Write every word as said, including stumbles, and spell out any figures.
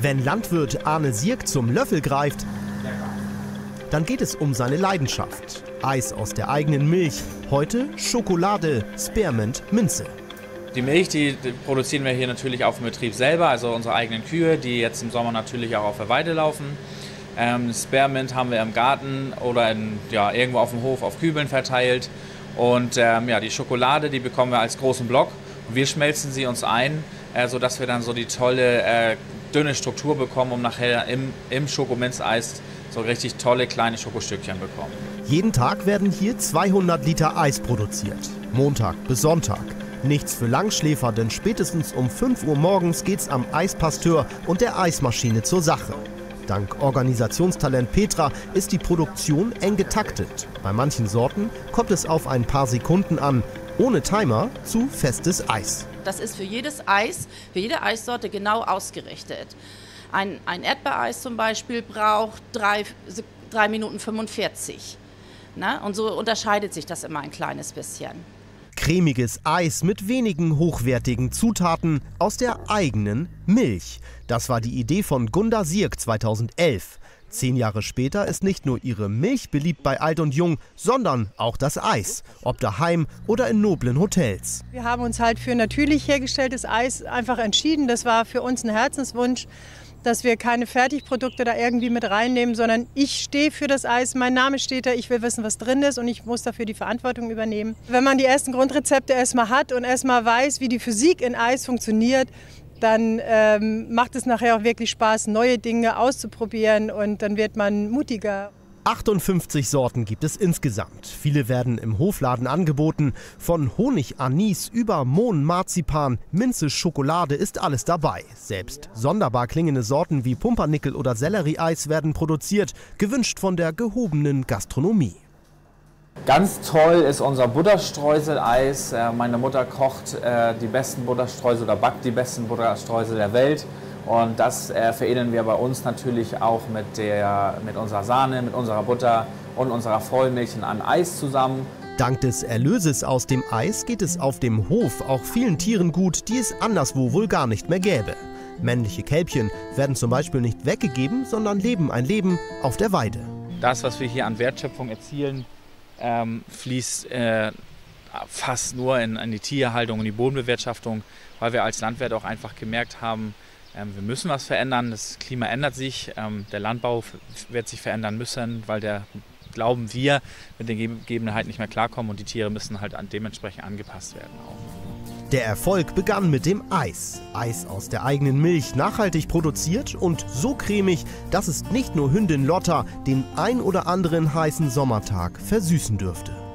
Wenn Landwirt Arne Sierk zum Löffel greift, dann geht es um seine Leidenschaft. Eis aus der eigenen Milch, heute Schokolade, Spearmint, Minze. Die Milch, die produzieren wir hier natürlich auf dem Betrieb selber, also unsere eigenen Kühe, die jetzt im Sommer natürlich auch auf der Weide laufen. Ähm, Spearmint haben wir im Garten oder in, ja, irgendwo auf dem Hof auf Kübeln verteilt. Und ähm, ja, die Schokolade, die bekommen wir als großen Block. Und wir schmelzen sie uns ein, äh, sodass wir dann so die tolle, äh, dünne Struktur bekommen, um nachher im, im Schokominzeis so richtig tolle kleine Schokostückchen bekommen. Jeden Tag werden hier zweihundert Liter Eis produziert. Montag bis Sonntag. Nichts für Langschläfer, denn spätestens um fünf Uhr morgens geht's am Eispasteur und der Eismaschine zur Sache. Dank Organisationstalent Petra ist die Produktion eng getaktet. Bei manchen Sorten kommt es auf ein paar Sekunden an. Ohne Timer zu festes Eis. Das ist für jedes Eis, für jede Eissorte genau ausgerichtet. Ein, ein Erdbeereis zum Beispiel braucht drei Minuten fünfundvierzig. Na, und so unterscheidet sich das immer ein kleines bisschen. Cremiges Eis mit wenigen hochwertigen Zutaten aus der eigenen Milch. Das war die Idee von Gunda Sierk zweitausendelf. Zehn Jahre später ist nicht nur ihre Milch beliebt bei Alt und Jung, sondern auch das Eis, ob daheim oder in noblen Hotels. Wir haben uns halt für natürlich hergestelltes Eis einfach entschieden. Das war für uns ein Herzenswunsch, dass wir keine Fertigprodukte da irgendwie mit reinnehmen, sondern ich stehe für das Eis, mein Name steht da, ich will wissen, was drin ist und ich muss dafür die Verantwortung übernehmen. Wenn man die ersten Grundrezepte erstmal hat und erstmal weiß, wie die Physik in Eis funktioniert, dann ähm, macht es nachher auch wirklich Spaß, neue Dinge auszuprobieren und dann wird man mutiger. achtundfünfzig Sorten gibt es insgesamt. Viele werden im Hofladen angeboten. Von Honig, Anis über Mohn, Marzipan, Minze, Schokolade ist alles dabei. Selbst sonderbar klingende Sorten wie Pumpernickel oder Sellerieeis werden produziert, gewünscht von der gehobenen Gastronomie. Ganz toll ist unser Butterstreusel-Eis. Meine Mutter kocht die besten Butterstreusel oder backt die besten Butterstreusel der Welt. Und das äh, veredeln wir bei uns natürlich auch mit, der, mit unserer Sahne, mit unserer Butter und unserer Vollmilch in einem Eis zusammen. Dank des Erlöses aus dem Eis geht es auf dem Hof auch vielen Tieren gut, die es anderswo wohl gar nicht mehr gäbe. Männliche Kälbchen werden zum Beispiel nicht weggegeben, sondern leben ein Leben auf der Weide. Das, was wir hier an Wertschöpfung erzielen, ähm, fließt äh, fast nur in, in die Tierhaltung und die Bodenbewirtschaftung, weil wir als Landwirt auch einfach gemerkt haben, wir müssen was verändern, das Klima ändert sich, der Landbau wird sich verändern müssen, weil der, glauben wir, mit den Gegebenheiten nicht mehr klarkommen und die Tiere müssen halt dementsprechend angepasst werden. Auch. Der Erfolg begann mit dem Eis. Eis aus der eigenen Milch, nachhaltig produziert und so cremig, dass es nicht nur Hündin Lotta den ein oder anderen heißen Sommertag versüßen dürfte.